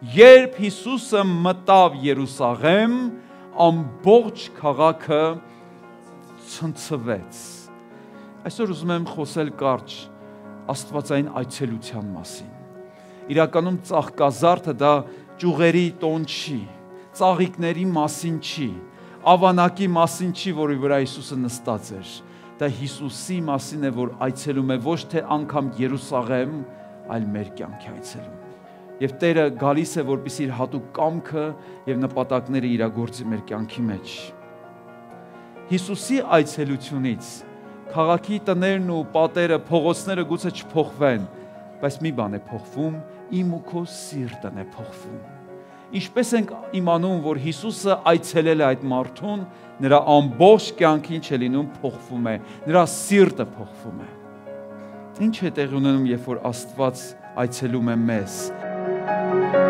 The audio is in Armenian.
Երբ Հիսուսը մտավ Երուսաղեմ, ամբողջ քաղաքը ցնցվեց։ Այսօր ուզում եմ խոսել կարճ աստվածային այցելության մասին։ Իրականում ծաղկազարդը դա ճյուղերի տոն չի, ծաղիկների մասին չի, ավանակի մասին չի, որի վրա Հիսուսը նստած էր։ Դա Հիսուսի մասին է, որ այցելում է ոչ թե անգամ Երուսաղեմ, այլ մեր կյանքի այցելում։ Եվ Տերը գալիս է, որպեսզի իր հատուկ կամքը եւ նպատակները իրագործի մեր կյանքի մեջ։ Հիսուսի այցելությունից քաղաքի տներն ու պատերը, փողոցները գուցե չփոխվեն, բայց մի բան է փոխվում, իմ ու քո սիրտն է փոխվում։ Ինչպես ենք իմանում, որ Հիսուսը այցելել է այդ մարդուն, նրա ամբողջ կյանքը ինչ է լինում, փոխվում է, նրա սիրտը փոխվում է։ Ինչ է տեղի ունենում, երբ որ Աստված այցելում է մեզ։